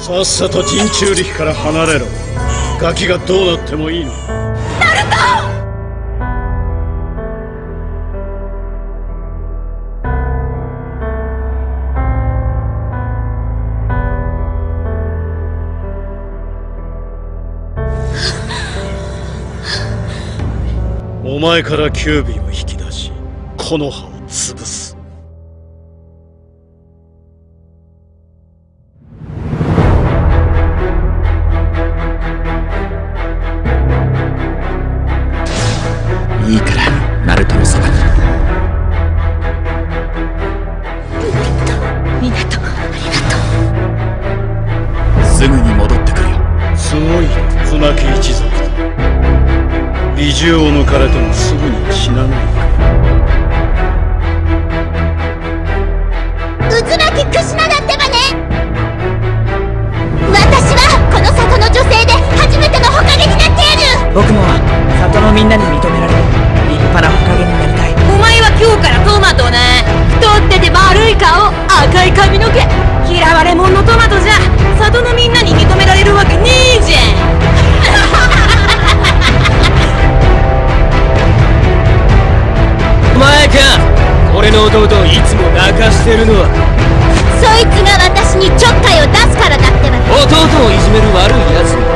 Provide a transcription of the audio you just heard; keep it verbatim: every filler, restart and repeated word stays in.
さっさと人中力から離れろ。ガキがどうなってもいいの。 ナルト！ お前からキュービーを引き出し、この葉を潰す。 いいからナルトのそばに。 ミナト、ありがとう。 すぐに戻ってくるよ。 すごい船木一族だ。美獣を抜かれてもすぐに死なないか。 渦巻きクシナだってばね。私はこの里の女性で初めての火影になってやる。 僕も里のみんなに認められ立派な火影になりたい。 お前は今日からトマトね。太ってて丸い顔、赤い髪の毛、嫌われ者のトマトじゃ里のみんなに認められるわけねえじゃん。 お前か、俺の弟をいつも泣かしてるのは。 そいつが私にちょっかいを出すからだってば。 弟をいじめる悪いやつ。